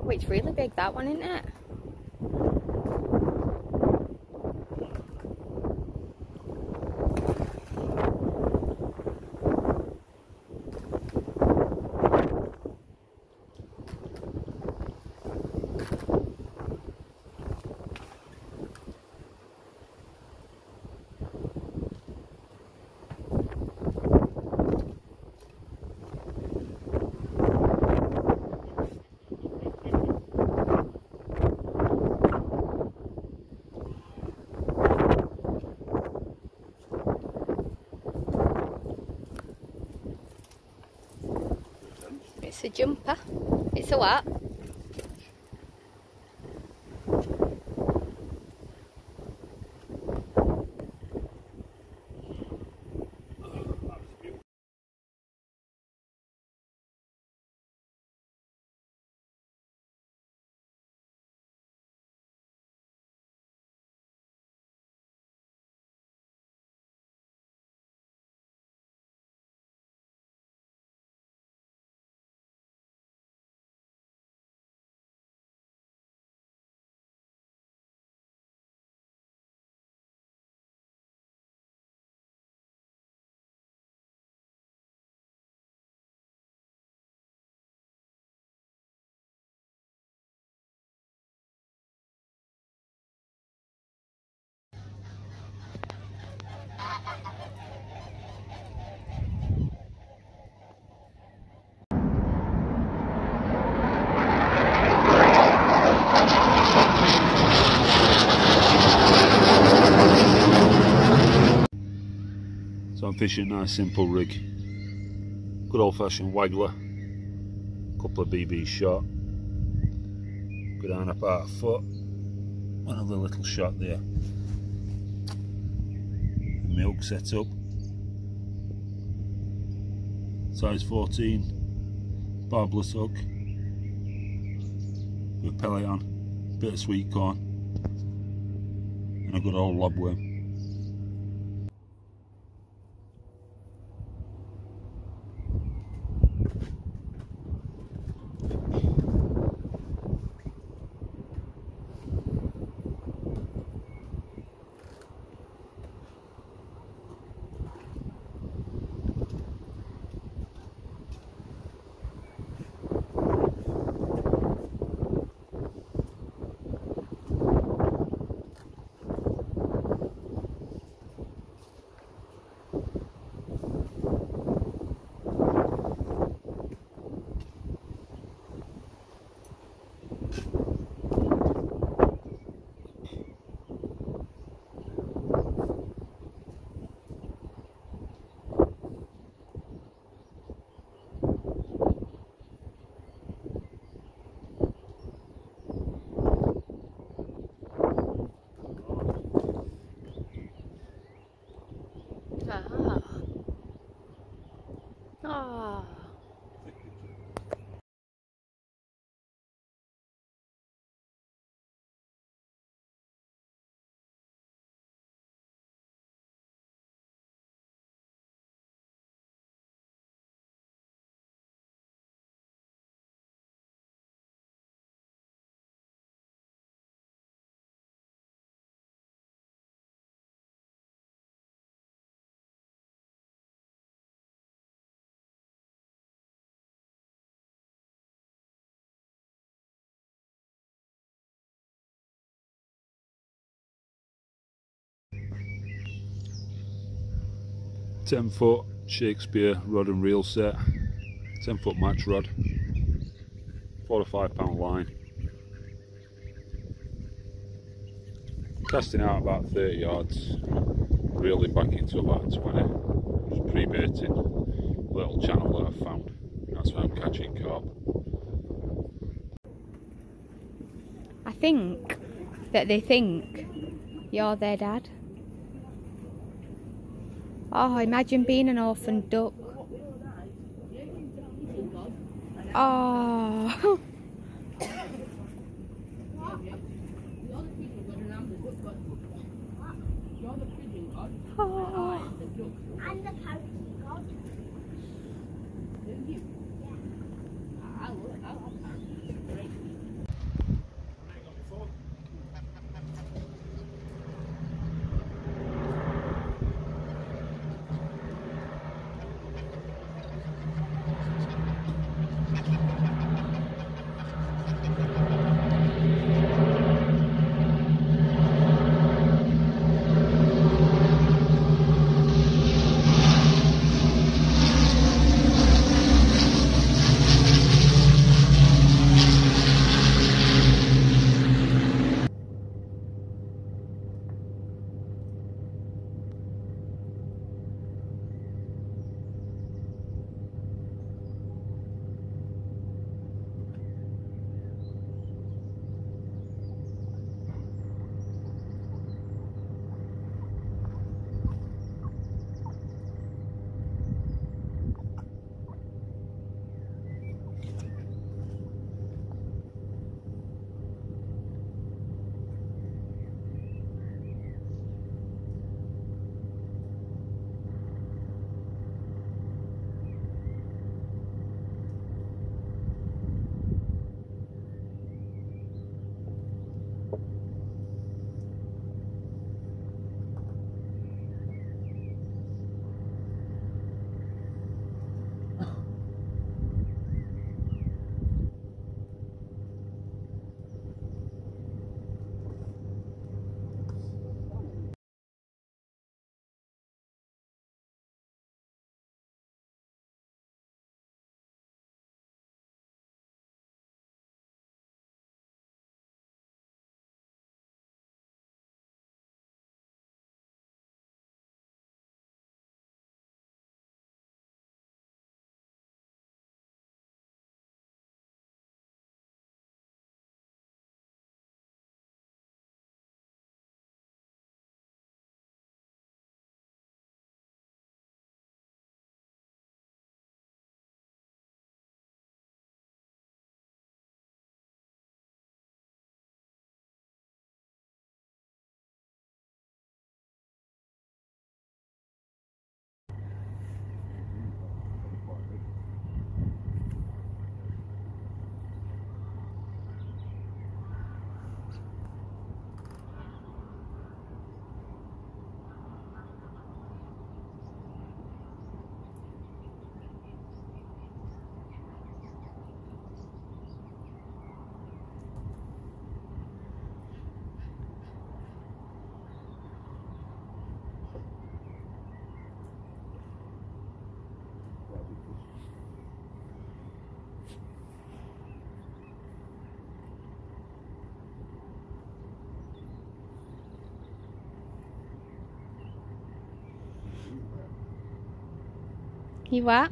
Oh, it's really big, that one, isn't it? It's a jumper. It's a what? So I'm fishing a nice simple rig, good old fashioned waggler, couple of BB shot, go down about a foot, another little shot there, milk set up, size 14, barbless hook, with pellet on, bit of sweet corn, and a good old lobworm. Ah. "10 foot Shakespeare rod and reel set, 10 foot match rod, 4 to 5 pound line, casting out about 30 yards, reeling back into about 20, just pre-baiting a little channel that I've found. That's where I'm catching carp. I think that they think you're their dad. Oh, imagine being an orphan duck. Oh. Oh. I'm the party god. You what?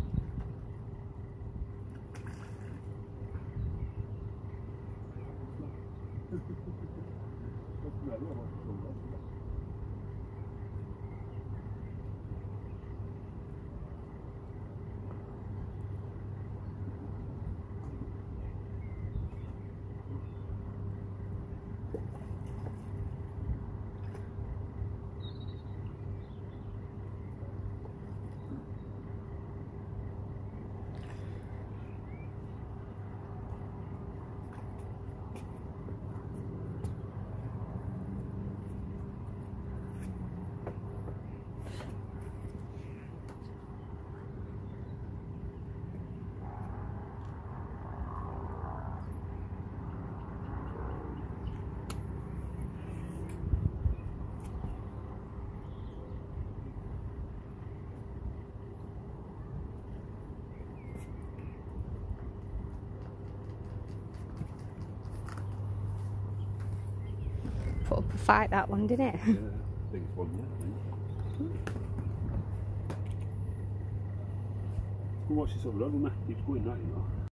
Put up a fight, that one, didn't it? Yeah, biggest one yet, I think. Go watch this other road, man. Keeps going that, you know.